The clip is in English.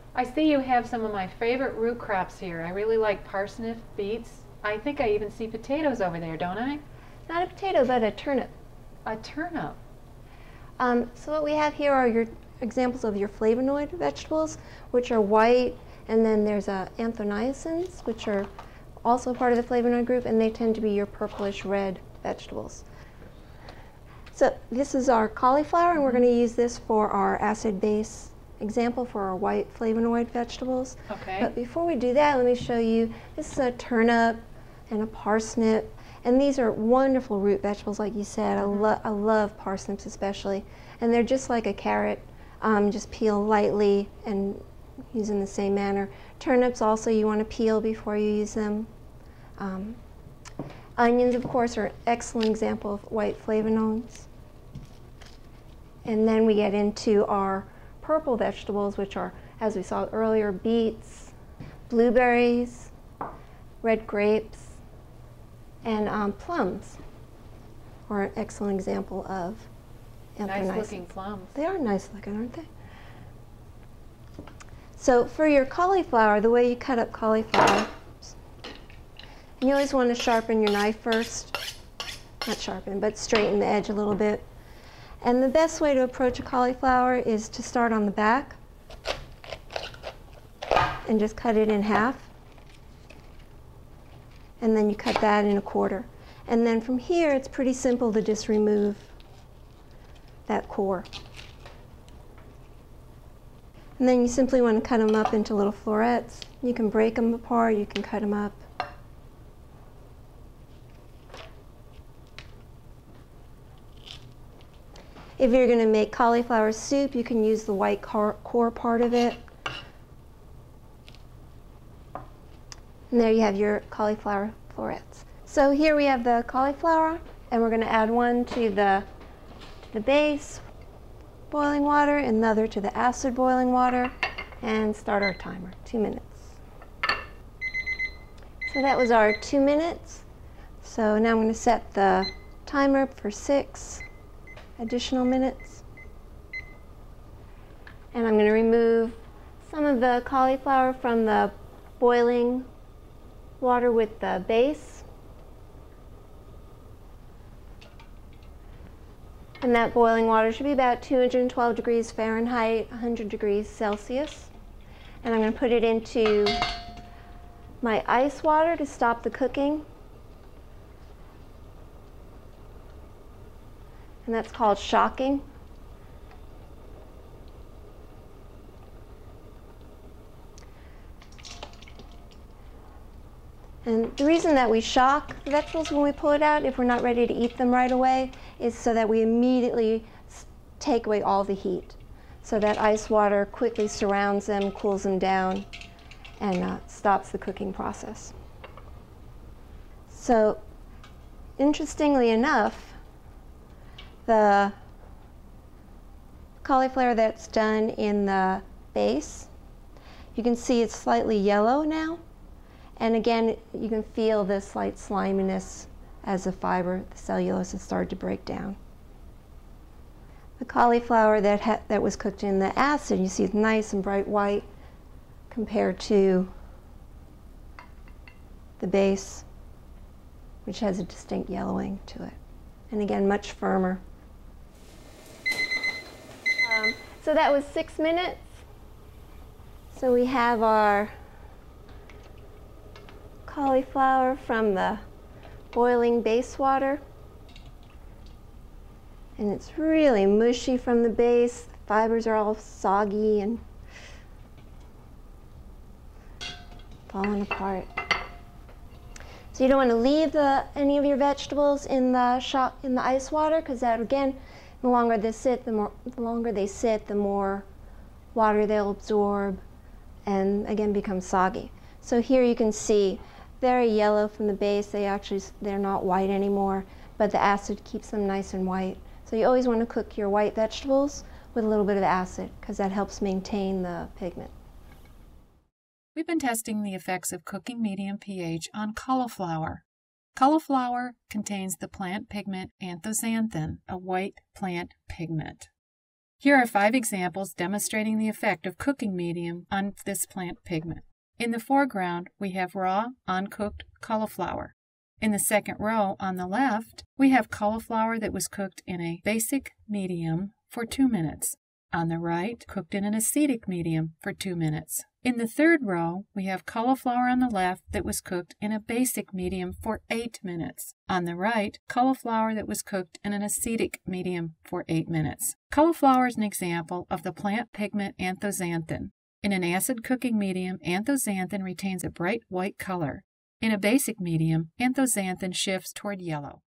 I see you have some of my favorite root crops here. I really like parsnip, beets. I think I even see potatoes over there, don't I? Not a potato, but a turnip. A turnip. So what we have here are your examples of your flavonoid vegetables, which are white, and then there's anthoxanthins, which are also part of the flavonoid group, and they tend to be your purplish red vegetables. So this is our cauliflower, and we're going to use this for our acid base example for our white flavonoid vegetables. Okay. But before we do that, let me show you, this is a turnip and a parsnip, and these are wonderful root vegetables, like you said. I love parsnips especially, and they're just like a carrot, just peel lightly and use in the same manner. Turnips also you want to peel before you use them. Onions, of course, are an excellent example of white flavonoids. And then we get into our purple vegetables, which are, as we saw earlier, beets, blueberries, red grapes, and plums are an excellent example of anthoxanthins. Nice looking plums. They are nice looking, aren't they? So for your cauliflower, the way you cut up cauliflower, you always want to sharpen your knife first. Not sharpen, but straighten the edge a little bit. And the best way to approach a cauliflower is to start on the back and just cut it in half. And then you cut that in a quarter. And then from here, it's pretty simple to just remove that core. And then you simply want to cut them up into little florets. You can break them apart, you can cut them up. If you're going to make cauliflower soup, you can use the white core part of it. And there you have your cauliflower florets. So here we have the cauliflower, and we're going to add one to the base boiling water, another to the acid boiling water, and start our timer, 2 minutes. So that was our 2 minutes. So now I'm going to set the timer for 6 additional minutes. And I'm going to remove some of the cauliflower from the boiling water with the base. And that boiling water should be about 212 degrees Fahrenheit, 100 degrees Celsius. And I'm going to put it into my ice water to stop the cooking. And that's called shocking. And the reason that we shock the vegetables when we pull it out, if we're not ready to eat them right away, is so that we immediately take away all the heat. So that ice water quickly surrounds them, cools them down, and stops the cooking process. So, interestingly enough, the cauliflower that's done in the base, you can see it's slightly yellow now. And again, you can feel the slight sliminess as the fiber, the cellulose has started to break down. The cauliflower that was cooked in the acid, you see it's nice and bright white compared to the base, which has a distinct yellowing to it. And again, much firmer. So that was 6 minutes. So we have our cauliflower from the boiling base water. And it's really mushy from the base. The fibers are all soggy and falling apart. So you don't want to leave any of your vegetables in the ice water, because that, again, the longer they sit, the more water they'll absorb and again become soggy. So here you can see very yellow from the base. They're not white anymore, but the acid keeps them nice and white. So you always want to cook your white vegetables with a little bit of acid, because that helps maintain the pigment. We've been testing the effects of cooking medium pH on cauliflower. Cauliflower contains the plant pigment anthoxanthin, a white plant pigment. Here are 5 examples demonstrating the effect of cooking medium on this plant pigment. In the foreground, we have raw, uncooked cauliflower. In the second row on the left, we have cauliflower that was cooked in a basic medium for 2 minutes. On the right, cooked in an acetic medium for 2 minutes. In the third row, we have cauliflower on the left that was cooked in a basic medium for 8 minutes. On the right, cauliflower that was cooked in an acetic medium for 8 minutes. Cauliflower is an example of the plant pigment anthoxanthin. In an acid cooking medium, anthoxanthin retains a bright white color. In a basic medium, anthoxanthin shifts toward yellow.